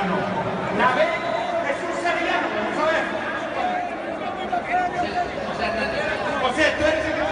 Sevillano. La B, Jesús Sevillano. Vamos a ver. O sea, tú eres el que